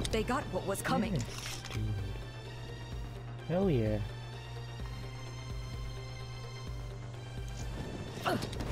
They got what was coming. Yes, dude. Hell yeah.